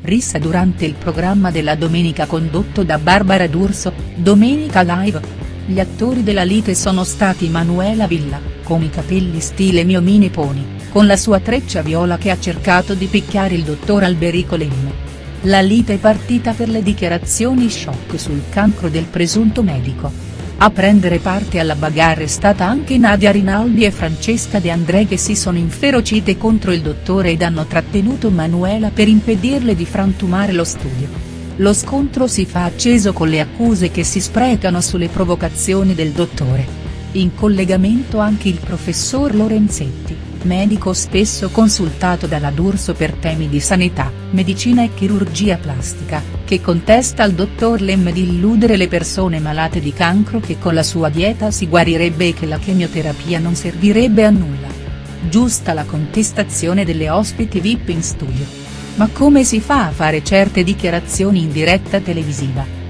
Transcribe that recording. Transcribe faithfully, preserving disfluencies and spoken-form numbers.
rissa durante il programma della domenica condotto da Barbara D'Urso, Domenica Live. Gli attori della lite sono stati Manuela Villa, con i capelli stile Mio Mini Pony, con la sua treccia viola che ha cercato di picchiare il dottor Alberico Lemmo. La lite è partita per le dichiarazioni shock sul cancro del presunto medico. A prendere parte alla bagarre è stata anche Nadia Rinaldi e Francesca De André, che si sono inferocite contro il dottore ed hanno trattenuto Manuela per impedirle di frantumare lo studio. Lo scontro si fa acceso con le accuse che si sprecano sulle provocazioni del dottore. In collegamento anche il professor Lorenzetti, medico spesso consultato dalla D'Urso per temi di sanità, medicina e chirurgia plastica, che contesta al dottor Lem di illudere le persone malate di cancro che con la sua dieta si guarirebbe e che la chemioterapia non servirebbe a nulla. Giusta la contestazione delle ospiti V I P in studio. Ma come si fa a fare certe dichiarazioni in diretta televisiva?